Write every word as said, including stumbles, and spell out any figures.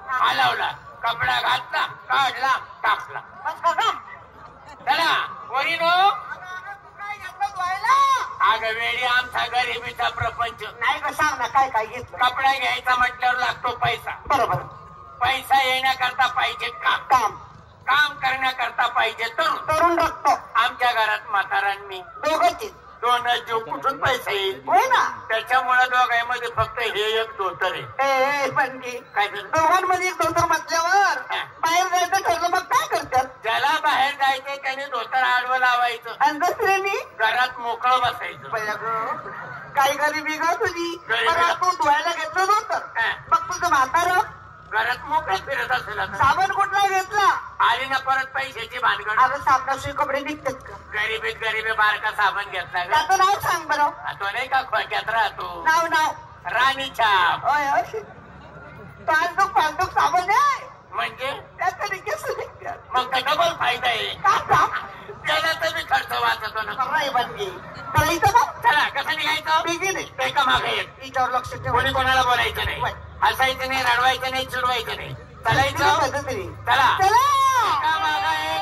हलवला, कपडा घातला, काढला, टाकला. चला वरीनो. अगं वेळी आमचा गरिबीचा प्रपंच नाही का, सांग ना काय काय घेतलं. कपडा घ्यायचा म्हटल्यावर लागतो पैसा. बरोबर. पैसा येण्याकरता पाहिजे काम. काम काम करण्याकरता पाहिजे तरुण. तरुण रक्त. आमच्या घरात म्हातारांनी दोघंच दोन जीव, कुठून पैसा येईल. होय ना. त्याच्यामुळे दोघांमध्ये फक्त हे एक धोतर आहे. ए पण काय झालं? दोघांमध्ये एक धोतर म्हटल्यावर बाहेर जायचं ठरलं, मग काय करतात? ज्याला बाहेर जायचंय त्याने धोतर आडवं लावायचं आणि दुसऱ्यानी घरात मोकळं बसायचं. काही गरिबी ग तुझी. गरिबी. तू धुवायला घेतलं धोतर, मग तुझं म्हातारं घरात मोकळं फिरत असेल. साबण कुठला घेतला? आली ना परत पैशाची भानगड. अगं साबणाचे कपडे निघतात का? गरीबीत गरीबी बारका साबण घेतला ग. त्याचं नाव सांग बरं. तो नाही का खोक्यात राहतो. नाव नाव राणी छाप. होय होय. फालतूक फालतूक साबण आहे म्हणजे त्यातरी केस निघतात. मग का डबल फायदा आहे. का काम त्याला तर मी खर्च वाचतो ना. नाही बनली करायचं मग. चला कसं निघायचं. बिगिन एका मागे एक. तिच्यावर लक्ष ठेव. कोणी कोणाला बोलायचं नाही, हसायचं नाही, रडवायचं नाही, चिडवायचं नाही. चालायचं. तरी चला चला एका मागे